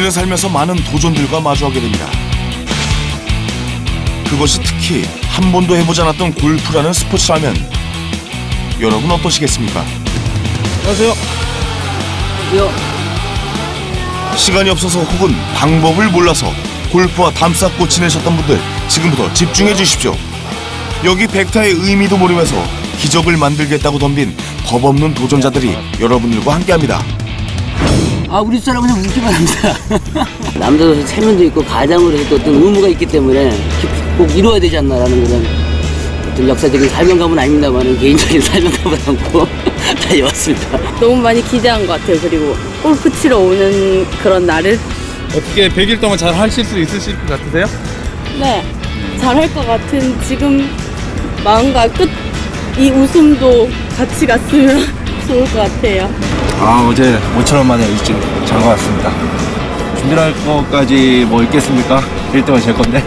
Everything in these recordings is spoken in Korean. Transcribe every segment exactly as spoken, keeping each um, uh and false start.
우리는 살면서 많은 도전들과 마주하게 됩니다. 그것이 특히 한 번도 해보지 않았던 골프라는 스포츠라면 여러분 어떠시겠습니까? 안녕하세요. 안녕하세요. 시간이 없어서 혹은 방법을 몰라서 골프와 담쌓고 지내셨던 분들 지금부터 집중해 주십시오. 여기 백타의 의미도 모르면서 기적을 만들겠다고 덤빈 겁없는 도전자들이 여러분들과 함께합니다. 아, 우리 사람은 그냥 웃기만 합니다. 남자로서 체면도 있고 가장으로서 어떤 의무가 있기 때문에 꼭 이루어야 되지 않나라는 그런 어떤 역사적인 사명감은 아닙니다만 개인적인 사명감을 안고 다녀왔습니다. 너무 많이 기대한 것 같아요. 그리고 골프 치러 오는 그런 날을. 어떻게 백 일 동안 잘 하실 수 있으실 것 같으세요? 네, 잘할 것 같은 지금 마음과 끝 이 웃음도 같이 갔으면 좋을 것 같아요. 아, 어제 모처럼 만에 일찍 잔 것 같습니다. 준비할 것까지 뭐 있겠습니까? 일 등은 제 건데.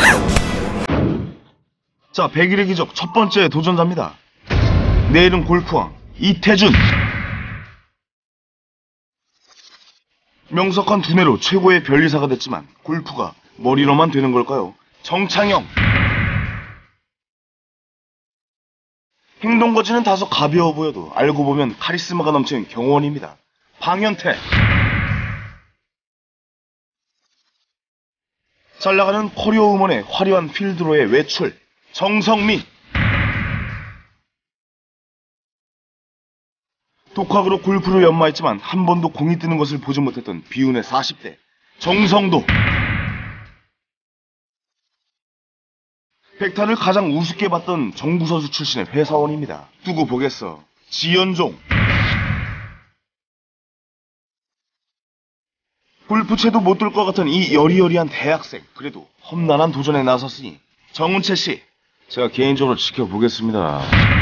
자, 백일의 기적 첫 번째 도전자입니다. 내일은 골프왕 이태준. 명석한 두뇌로 최고의 변리사가 됐지만 골프가 머리로만 되는 걸까요? 정창영. 행동거지는 다소 가벼워 보여도 알고 보면 카리스마가 넘치는 경원입니다. 방현태. 잘나가는 커리어 음원의 화려한 필드로의 외출. 정성민. 독학으로 골프를 연마했지만 한 번도 공이 뜨는 것을 보지 못했던 비운의 사십 대. 정성도. 백타를 가장 우습게 봤던 정부선수 출신의 회사원입니다. 두고 보겠어. 지연종. 골프채도 못 들 것 같은 이 여리여리한 대학생. 그래도 험난한 도전에 나섰으니 정은채 씨, 제가 개인적으로 지켜보겠습니다.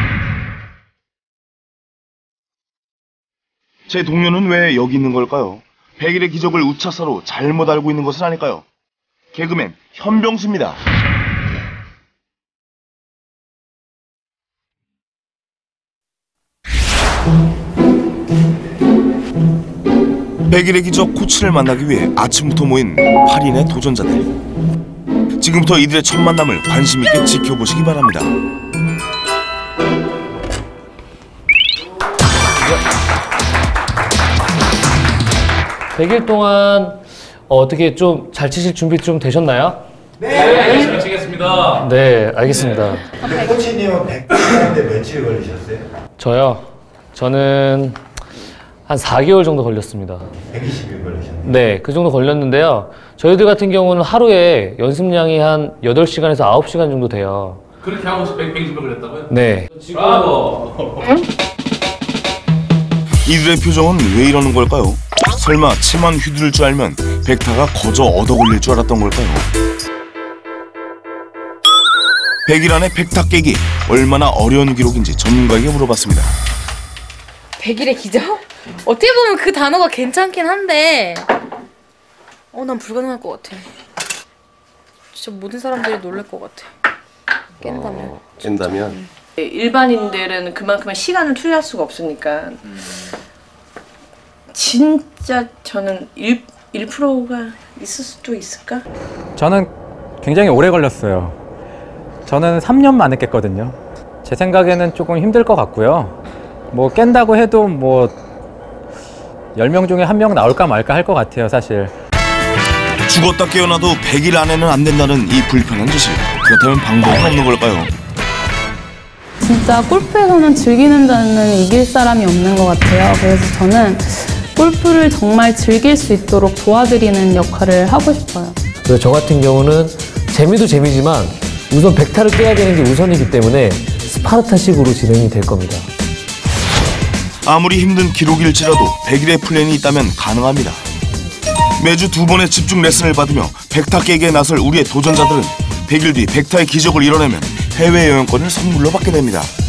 제 동료는 왜 여기 있는 걸까요? 백일의 기적을 우차사로 잘못 알고 있는 것은 아닐까요? 개그맨 현병수입니다. 백일의 기적 코치를 만나기 위해 아침부터 모인 팔 인의 도전자들. 지금부터 이들의 첫 만남을 관심 있게 지켜보시기 바랍니다. 백 일 동안 어떻게 좀 잘 치실 준비 좀 되셨나요? 네! 열심히 치겠습니다. 네, 알겠습니다. 근데 코치님은 백 일인데 며칠 걸리셨어요? 저요? 저는 한 사 개월 정도 걸렸습니다. 백이십 일 걸리셨네요. 네, 그 정도 걸렸는데요. 저희들 같은 경우는 하루에 연습량이 한 여덟 시간에서 아홉 시간 정도 돼요. 그렇게 하고 백이십 일 걸렸다고요? 네. 브라보! 이들의 표정은 왜 이러는 걸까요? 설마 치만 휘두를 줄 알면 백타가 거저 얻어 걸릴 줄 알았던 걸까요? 백 일 안에 백타 깨기 얼마나 어려운 기록인지 전문가에게 물어봤습니다. 백일의 기적? 어떻게 보면 그 단어가 괜찮긴 한데 어, 난 불가능할 것 같아. 진짜 모든 사람들이 놀랄 것 같아. 깬다면. 어, 깬다면? 음. 일반인들은 그만큼의 시간을 투자할 수가 없으니까 진짜 저는 일 퍼센트가 있을 수도 있을까? 저는 굉장히 오래 걸렸어요. 저는 삼 년 만에 깼거든요. 제 생각에는 조금 힘들 것 같고요. 뭐 깬다고 해도 뭐 열 명 중에 한 명 나올까 말까 할 것 같아요, 사실. 죽었다 깨어나도 백 일 안에는 안 된다는 이 불편한 짓을. 그렇다면 방법은 없는 걸까요? 진짜 골프에서는 즐기는 자는 이길 사람이 없는 것 같아요. 그래서 저는 골프를 정말 즐길 수 있도록 도와드리는 역할을 하고 싶어요. 그래서 저 같은 경우는 재미도 재미지만 우선 백타를 깨야 되는 게 우선이기 때문에 스파르타식으로 진행이 될 겁니다. 아무리 힘든 기록일지라도 백 일의 플랜이 있다면 가능합니다. 매주 두 번의 집중 레슨을 받으며 백타 깨기에 나설 우리의 도전자들은 백 일 뒤 백타의 기적을 이뤄내면 해외여행권을 선물로 받게 됩니다.